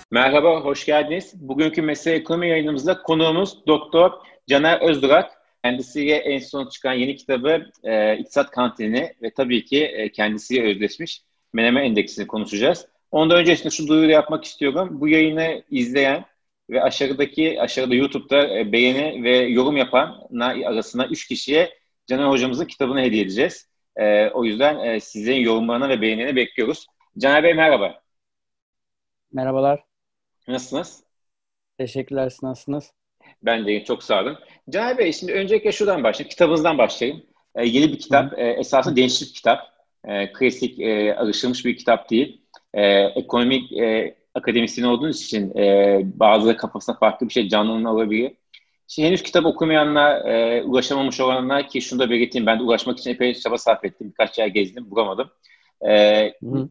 Merhaba, hoş geldiniz. Bugünkü Mesele Ekonomi yayınımızda konuğumuz Doktor Caner Özdurak. Kendisiyle en son çıkan yeni kitabı İktisat Kantini ve tabii ki kendisiyle özdeşmiş Menemen Endeksini konuşacağız. Ondan öncesinde şu duyuru yapmak istiyorum. Bu yayını izleyen ve aşağıda YouTube'da beğeni ve yorum yapan arasında 3 kişiye Caner hocamızın kitabını hediye edeceğiz. O yüzden sizin yorumlarını ve beğenilerini bekliyoruz. Caner Bey merhaba. Merhabalar. Nasılsınız? Teşekkürler. Siz nasılsınız? Ben de çok sağ olun. Caner Bey, şimdi öncelikle şuradan başlayayım. Kitabınızdan başlayayım. Yeni bir Hı hı. kitap. Esasında gençlik bir kitap. Klasik, alışılmış bir kitap değil. Ekonomik akademisyen olduğunuz için bazıları kafasına farklı bir şey canlanma olabilir. Şimdi henüz kitap okumayanlar, ulaşamamış olanlar ki şunu da belirteyim. Ben de ulaşmak için epey çaba sarf ettim. Birkaç yer gezdim, bulamadım. E, Hı hı.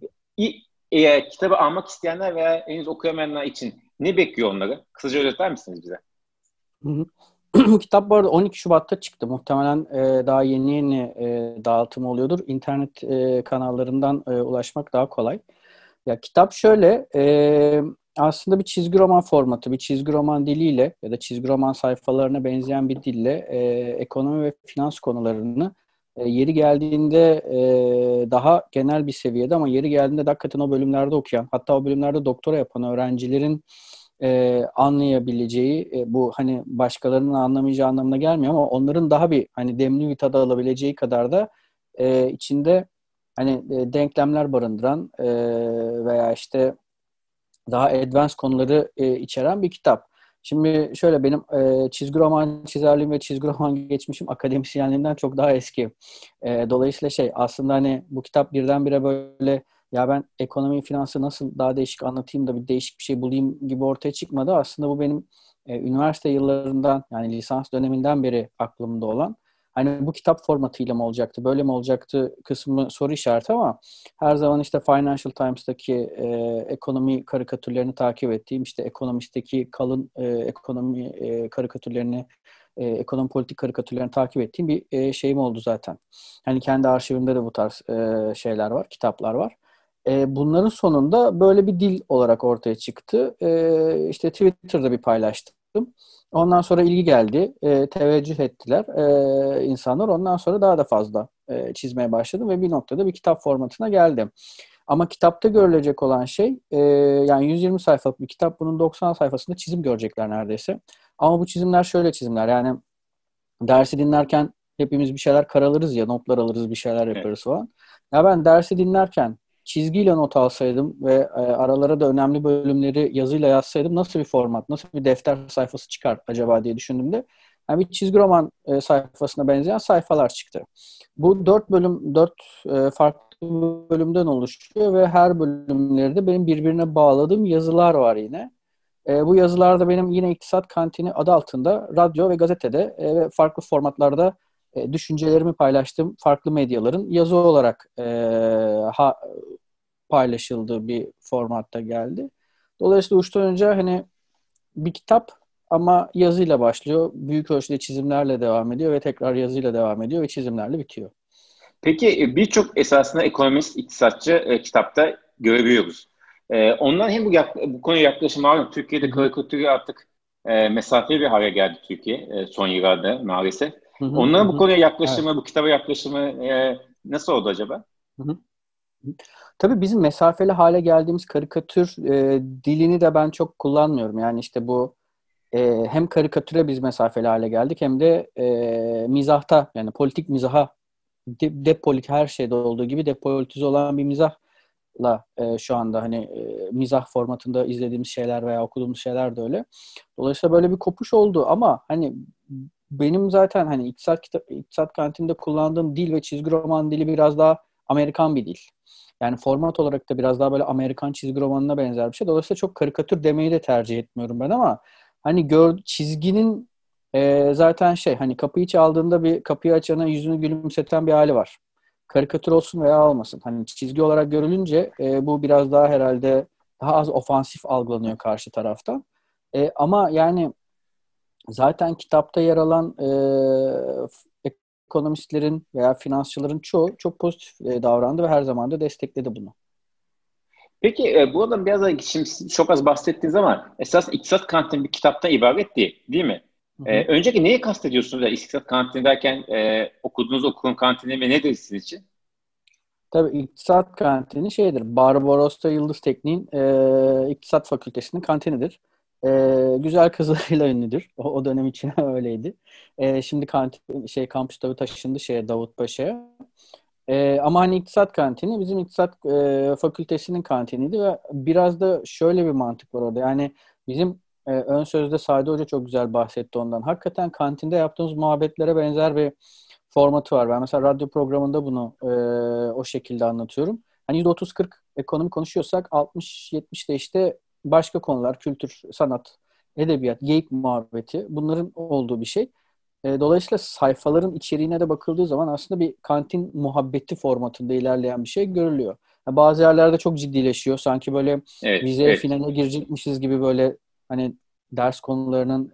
Kitabı almak isteyenler veya henüz okuyamayanlar için ne bekliyor onları? Kısaca özetler misiniz bize? Hı hı. Bu kitap bu arada 12 Şubat'ta çıktı. Muhtemelen daha yeni dağıtımı oluyordur. İnternet kanallarından ulaşmak daha kolay. Ya kitap şöyle, aslında bir çizgi roman formatı, bir çizgi roman diliyle ya da çizgi roman sayfalarına benzeyen bir dille ekonomi ve finans konularını yeri geldiğinde daha genel bir seviyede ama yeri geldiğinde de hakikaten o bölümlerde okuyan, hatta o bölümlerde doktora yapan öğrencilerin anlayabileceği, bu hani başkalarının anlamayacağı anlamına gelmiyor ama onların daha bir hani demli bir tadı alabileceği kadar da içinde hani denklemler barındıran veya işte daha advanced konuları içeren bir kitap. Şimdi şöyle benim çizgi roman çizerliğim ve çizgi roman geçmişim akademisyenliğimden çok daha eski. Dolayısıyla aslında hani bu kitap birdenbire böyle ya ben ekonomi, finansı nasıl daha değişik anlatayım da bir değişik bir şey bulayım gibi ortaya çıkmadı. Aslında bu benim üniversite yıllarından yani lisans döneminden beri aklımda olan. Hani bu kitap formatıyla mı olacaktı, böyle mi olacaktı kısmı soru işareti ama her zaman işte Financial Times'taki ekonomi karikatürlerini takip ettiğim, işte Economist'teki kalın ekonomi karikatürlerini, ekonomi politik karikatürlerini takip ettiğim bir şeyim oldu zaten. Hani kendi arşivimde de bu tarz şeyler var, kitaplar var. Bunların sonunda böyle bir dil olarak ortaya çıktı. İşte Twitter'da bir paylaştım. Ondan sonra ilgi geldi, teveccüh ettiler insanlar. Ondan sonra daha da fazla çizmeye başladım ve bir noktada bir kitap formatına geldim. Ama kitapta görülecek olan şey, yani 120 sayfalık bir kitap, bunun 90 sayfasında çizim görecekler neredeyse. Ama bu çizimler şöyle çizimler, yani dersi dinlerken hepimiz bir şeyler karalarız ya, notlar alırız, bir şeyler Evet. yaparız falan. Ya ben dersi dinlerken çizgiyle not alsaydım ve aralara da önemli bölümleri yazıyla yazsaydım nasıl bir format, nasıl bir defter sayfası çıkar acaba diye düşündüğümde yani bir çizgi roman sayfasına benzeyen sayfalar çıktı. Bu dört farklı bölümden oluşuyor ve her bölümlerde benim birbirine bağladığım yazılar var yine. Bu yazılarda benim yine İktisat Kantini adı altında radyo ve gazetede ve farklı formatlarda düşüncelerimi paylaştığım farklı medyaların yazı olarak paylaşıldığı bir formatta geldi. Dolayısıyla uçtan önce hani bir kitap ama yazıyla başlıyor. Büyük ölçüde çizimlerle devam ediyor ve tekrar yazıyla devam ediyor ve çizimlerle bitiyor. Peki birçok esasında ekonomist, iktisatçı kitapta görebiliyoruz. Ondan hem bu konuya yaklaşım malum. Hı Türkiye'de hı. karikatürü artık mesafeli bir hale geldi Türkiye son yıllarda maalesef. Hı hı. Hı Onların bu hı. konuya Evet. yaklaşımı, bu kitaba yaklaşımı nasıl oldu acaba? Hı hı. Tabii bizim mesafeli hale geldiğimiz karikatür dilini de ben çok kullanmıyorum. Yani işte bu hem karikatüre biz mesafeli hale geldik hem de mizahta yani politik mizaha depolitik her şeyde olduğu gibi depolitize olan bir mizahla şu anda hani mizah formatında izlediğimiz şeyler veya okuduğumuz şeyler de öyle. Dolayısıyla böyle bir kopuş oldu ama hani benim zaten hani iktisat kantinde kullandığım dil ve çizgi roman dili biraz daha Amerikan bir dil. Yani format olarak da biraz daha böyle Amerikan çizgi romanına benzer bir şey. Dolayısıyla çok karikatür demeyi de tercih etmiyorum ben ama hani çizginin zaten hani kapıyı çaldığında bir kapıyı açana yüzünü gülümseten bir hali var. Karikatür olsun veya olmasın. Hani çizgi olarak görülünce bu biraz daha herhalde daha az ofansif algılanıyor karşı taraftan. Ama yani zaten kitapta yer alan ekonomistlerin veya finansçıların çoğu çok pozitif davrandı ve her zaman da destekledi bunu. Peki bu arada biraz da şimdi siz çok az bahsettiğiniz ama esas İktisat Kantini bir kitaptan ibaret değil mi? Hı hı. Önceki neyi kastediyorsunuz ya İktisat Kantini derken okuduğunuz okulun kantini ve nedir sizin için? Tabii iktisat kantini şeydir. Barbarossa Yıldız Tekniğin İktisat Fakültesinin kantinidir. Güzel kızlarıyla ünlüdür. O dönem için öyleydi. Şimdi kantin kampüs tabii taşındı Davutpaşa'ya. Ama hani iktisat kantini bizim iktisat fakültesinin kantiniydi ve biraz da şöyle bir mantık var orada. Yani bizim ön sözde Sadi Hoca çok güzel bahsetti ondan. Hakikaten kantinde yaptığımız muhabbetlere benzer bir formatı var. Ben mesela radyo programında bunu o şekilde anlatıyorum. Hani %30-40 ekonomi konuşuyorsak 60-70'de işte başka konular, kültür, sanat, edebiyat, geyik muhabbeti bunların olduğu bir şey. Dolayısıyla sayfaların içeriğine de bakıldığı zaman aslında bir kantin muhabbeti formatında ilerleyen bir şey görülüyor. Bazı yerlerde çok ciddileşiyor. Sanki böyle Evet, vizeye evet. finale girecekmişiz gibi böyle hani ders konularının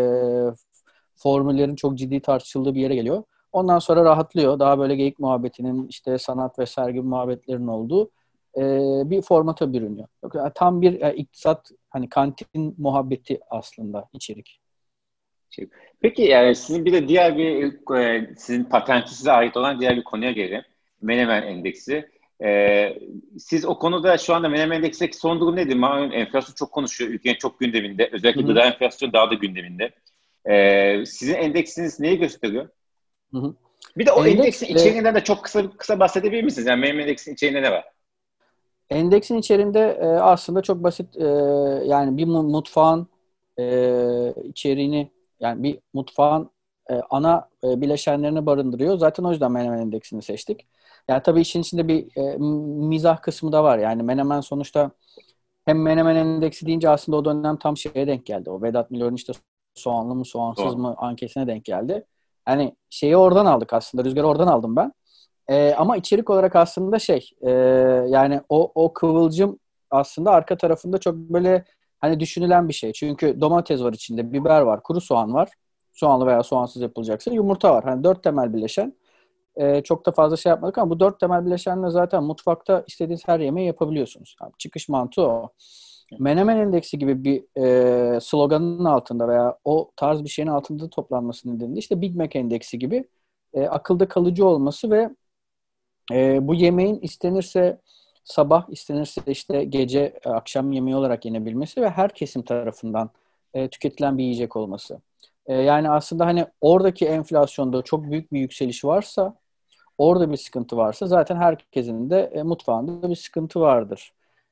formüllerin çok ciddi tartışıldığı bir yere geliyor. Ondan sonra rahatlıyor. Daha böyle geyik muhabbetinin işte sanat ve sergi muhabbetlerinin olduğu bir formata bürünüyor. Tam bir iktisat hani kantin muhabbeti aslında içerik. Peki yani sizin bir de diğer bir sizin patenti size ait olan diğer bir konuya gelelim. Menemen Endeksi. Siz o konuda şu anda Menemen Endeks'teki son durum nedir? Malum enflasyon çok konuşuyor. Ülkenin çok gündeminde. Hı Özellikle hı. gıda enflasyonu daha da gündeminde. Sizin endeksiniz neyi gösteriyor? Hı hı. Bir de o Endeks endeksin içeriğinden de çok kısa bahsedebilir misiniz? Yani Menemen Endeks'in içeriğinde ne var? endeksin içerisinde aslında çok basit yani bir mutfağın içeriğini yani bir mutfağın ana bileşenlerini barındırıyor. Zaten o yüzden Menemen Endeksini seçtik. Yani tabii işin içinde bir mizah kısmı da var. Yani Menemen sonuçta hem Menemen Endeksi deyince aslında o dönem tam şeye denk geldi. O Vedat Milor'un işte soğanlı mı soğansız Doğru. mı anketine denk geldi. Yani şeyi oradan aldık aslında. Rüzgarı oradan aldım ben. Ama içerik olarak aslında yani o kıvılcım aslında arka tarafında çok böyle hani düşünülen bir şey. Çünkü domates var içinde, biber var, kuru soğan var. Soğanlı veya soğansız yapılacaksa yumurta var. Hani dört temel bileşen. Çok da fazla şey yapmadık ama bu dört temel bileşenle zaten mutfakta istediğiniz her yemeği yapabiliyorsunuz. Yani çıkış mantığı o. Menemen Endeksi gibi bir sloganın altında veya o tarz bir şeyin altında toplanması nedeniyle işte Big Mac Endeksi gibi akılda kalıcı olması ve bu yemeğin istenirse sabah, istenirse işte gece, akşam yemeği olarak yenebilmesi ve her kesim tarafından tüketilen bir yiyecek olması. Yani aslında hani oradaki enflasyonda çok büyük bir yükseliş varsa, orada bir sıkıntı varsa zaten herkesin de mutfağında bir sıkıntı vardır.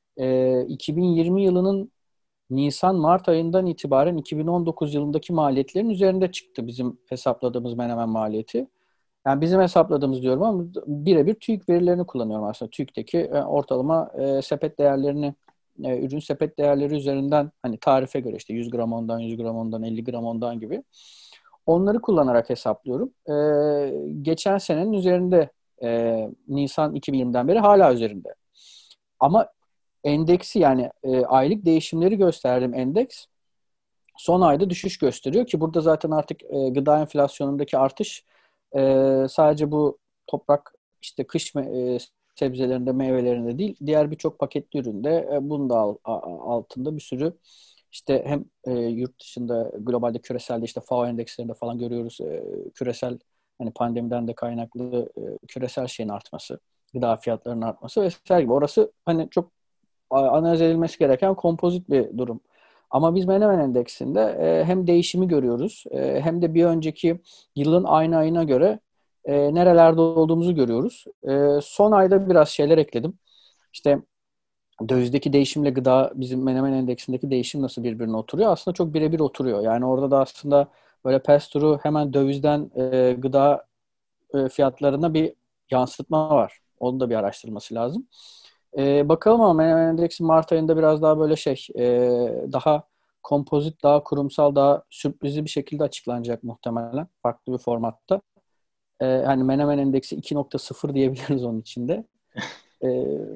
2020 yılının Nisan-Mart ayından itibaren 2019 yılındaki maliyetlerin üzerinde çıktı bizim hesapladığımız menemen maliyeti. Yani bizim hesapladığımız diyorum ama birebir TÜİK verilerini kullanıyorum aslında. TÜİK'teki ortalama sepet değerlerini, ürün sepet değerleri üzerinden hani tarife göre işte 100 gram ondan, 100 gram ondan, 50 gram ondan gibi. Onları kullanarak hesaplıyorum. Geçen senenin üzerinde Nisan 2020'den beri hala üzerinde. Ama endeksi yani aylık değişimleri gösterdiğim endeks son ayda düşüş gösteriyor ki burada zaten artık gıda enflasyonundaki artış sadece bu toprak işte sebzelerinde, meyvelerinde değil, diğer birçok paketli üründe bunun da altında bir sürü işte hem yurt dışında globalde küreselde işte FAO endekslerinde falan görüyoruz küresel hani pandemiden de kaynaklı küresel şeyin artması, gıda fiyatlarının artması vesaire gibi. Orası hani çok analiz edilmesi gereken kompozit bir durum. Ama biz Menemen Endeksinde hem değişimi görüyoruz hem de bir önceki yılın aynı ayına göre nerelerde olduğumuzu görüyoruz. Son ayda biraz şeyler ekledim. İşte dövizdeki değişimle gıda bizim Menemen Endeksindeki değişim nasıl birbirine oturuyor? Aslında çok birebir oturuyor. Yani orada da aslında böyle pass-through hemen dövizden gıda fiyatlarına bir yansıtma var. Onun da bir araştırılması lazım. Bakalım ama Menemen Endeksi Mart ayında biraz daha böyle daha kompozit, daha kurumsal, daha sürprizli bir şekilde açıklanacak muhtemelen. Farklı bir formatta. Hani Menemen Endeksi 2.0 diyebiliriz onun içinde. E,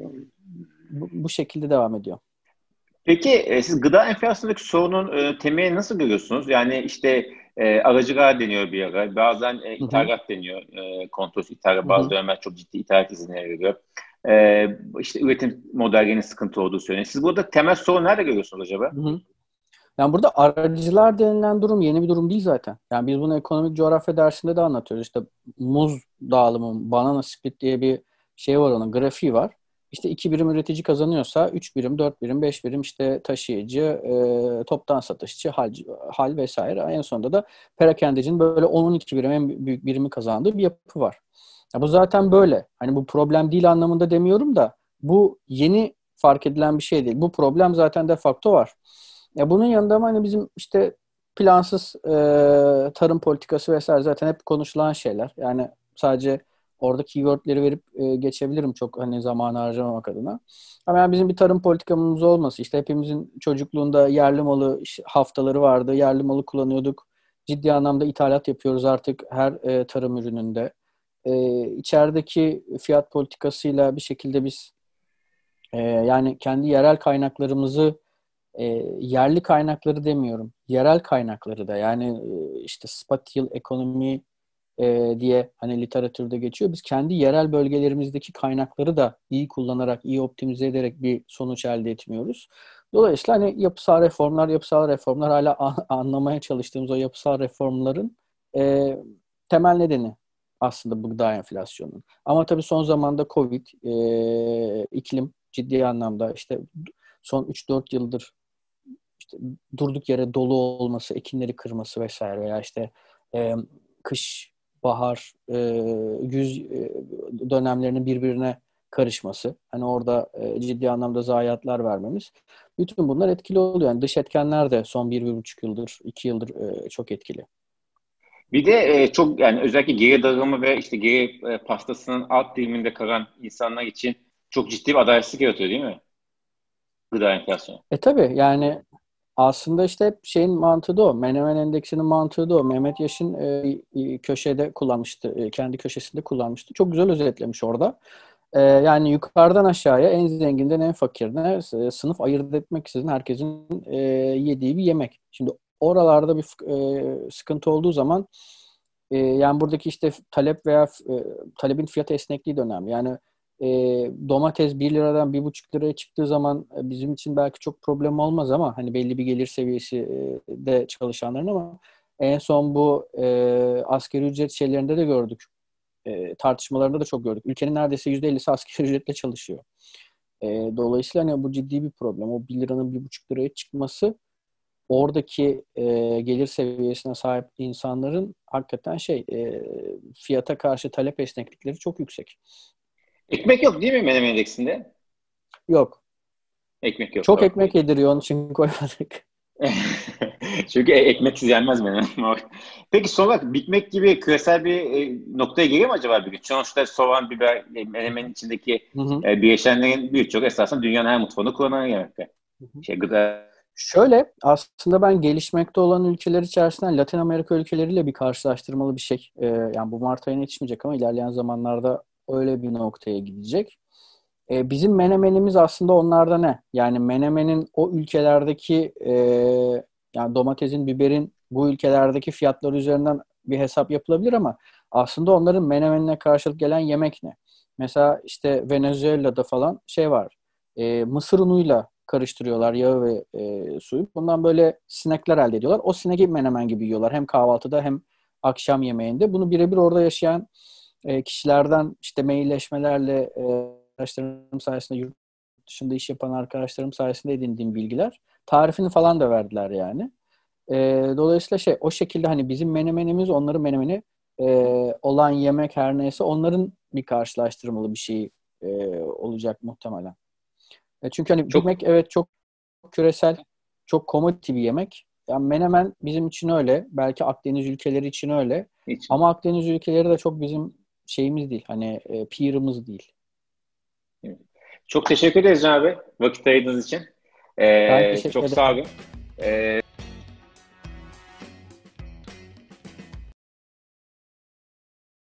bu şekilde devam ediyor. Peki siz gıda enflasyonundaki sorunun temelini nasıl görüyorsunuz? Yani işte aracılar deniyor bir ara. Bazen Hı hı, ithalat deniyor. Kontrolsüz ithalat. hı Bazı hı, dönemler çok ciddi ithalat izinleri veriyor. işte üretim modellerinin sıkıntı olduğu söyleniyor. Siz burada temel sorun nerede görüyorsunuz acaba? Hı hı. Yani burada aracılar denilen durum yeni bir durum değil zaten. Yani biz bunu ekonomik coğrafya dersinde de anlatıyoruz. İşte muz dağılımı, banana split diye bir şey var, onun grafiği var. İşte 2 birim üretici kazanıyorsa 3 birim, 4 birim, 5 birim işte taşıyıcı, toptan satışçı, hal vesaire. En sonunda da perakendecinin böyle 10-12 birim en büyük birimi kazandığı bir yapı var. Ya bu zaten böyle. Hani bu problem değil anlamında demiyorum da bu yeni fark edilen bir şey değil. Bu problem zaten de facto var. Ya bunun yanında ama hani bizim işte plansız tarım politikası vesaire zaten hep konuşulan şeyler. Yani sadece orada keywordleri verip geçebilirim çok hani zamanı harcamamak adına. Ama yani bizim bir tarım politikamız olması, işte hepimizin çocukluğunda yerli malı haftaları vardı. Yerli malı kullanıyorduk. Ciddi anlamda ithalat yapıyoruz artık her tarım ürününde. İçerideki fiyat politikasıyla bir şekilde biz yani kendi yerel kaynaklarımızı yerli kaynakları demiyorum. Yerel kaynakları da yani işte spatial ekonomi diye hani literatürde geçiyor. Biz kendi yerel bölgelerimizdeki kaynakları da iyi kullanarak, iyi optimize ederek bir sonuç elde etmiyoruz. Dolayısıyla hani yapısal reformlar hala anlamaya çalıştığımız o yapısal reformların e, temel nedeni aslında bu gıda enflasyonunun. Ama tabii son zamanda Covid, iklim ciddi anlamda işte son 3-4 yıldır işte durduk yere dolu olması, ekinleri kırması vesaire veya işte e, kış, bahar, güz dönemlerinin birbirine karışması. Hani orada ciddi anlamda zayiatlar vermemiz. Bütün bunlar etkili oluyor. Yani dış etkenler de son 1-1,5 yıldır, 2 yıldır çok etkili. Bir de çok yani özellikle geri dağılımı ve işte geri pastasının alt diliminde kalan insanlar için çok ciddi bir adaletsizlik yaratıyor değil mi? Gıda enflasyonu. Tabii yani aslında işte hep şeyin mantığı da o. Menemen Endeksinin mantığı da o. Mehmet Yaşın köşede kullanmıştı. Kendi köşesinde kullanmıştı. Çok güzel özetlemiş orada. Yani yukarıdan aşağıya en zenginden en fakirine sınıf ayırt etmeksizin herkesin yediği bir yemek. Şimdi oralarda bir sıkıntı olduğu zaman yani buradaki işte talep veya talebin fiyat esnekliği de önemli. Yani e, domates 1 liradan 1,5 liraya çıktığı zaman bizim için belki çok problem olmaz ama hani belli bir gelir seviyesi de çalışanların ama en son bu asgari ücret şeylerinde de gördük. Tartışmalarında da çok gördük. Ülkenin neredeyse %50'si asgari ücretle çalışıyor. Dolayısıyla hani bu ciddi bir problem. O 1 liranın 1,5 liraya çıkması oradaki gelir seviyesine sahip insanların hakikaten fiyata karşı talep esneklikleri çok yüksek. Ekmek yok değil mi Menemen Endeksinde? Yok. Ekmek yok. Çok ekmek Okay. yediriyor onun için koymadık. Çünkü ekmeksiz yenmez menemen. Peki son olarak Big Mac gibi küresel bir noktaya geliyor mu acaba bir gün? Sonuçta soğan, biber, menemenin içindeki Hı hı. bileşenlerin birçok esasında dünyanın her mutfağında kullanılan yemekler. Hı hı. Gıda. Şöyle aslında ben gelişmekte olan ülkeler içerisinden Latin Amerika ülkeleriyle bir karşılaştırmalı bir şey. Yani bu Mart ayına yetişmeyecek ama ilerleyen zamanlarda öyle bir noktaya gidecek. Bizim menemenimiz aslında onlarda ne? Yani menemenin o ülkelerdeki yani domatesin, biberin bu ülkelerdeki fiyatları üzerinden bir hesap yapılabilir ama aslında onların menemenine karşılık gelen yemek ne? Mesela işte Venezuela'da falan şey var. Mısır unuyla karıştırıyorlar yağı ve suyu. Bundan böyle sinekler elde ediyorlar. O sineği menemen gibi yiyorlar. Hem kahvaltıda hem akşam yemeğinde. Bunu birebir orada yaşayan kişilerden işte mailleşmelerle arkadaşlarım sayesinde yurt dışında iş yapan arkadaşlarım sayesinde edindiğim bilgiler. Tarifini falan da verdiler yani. Dolayısıyla o şekilde hani bizim menemenimiz onların menemeni olan yemek her neyse onların bir karşılaştırmalı bir şey olacak muhtemelen. Çünkü hani Big Çok Mac evet çok küresel, çok commodity bir yemek. Yani menemen bizim için öyle. Belki Akdeniz ülkeleri için öyle. için. Ama Akdeniz ülkeleri de çok bizim şeyimiz değil. Hani peer'ımız değil. Çok teşekkür ederiz Can abi vakit ayırdığınız için. Ben teşekkür Çok sağ ederim. olun.